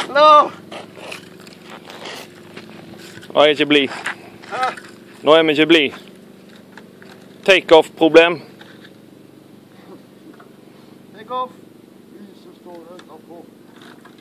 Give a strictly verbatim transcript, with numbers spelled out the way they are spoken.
Hallo! Nå er jeg ikke blid. Hæ? Nå er vi ikke blid. Take-off-problem. Take off. Vi som står utenfor.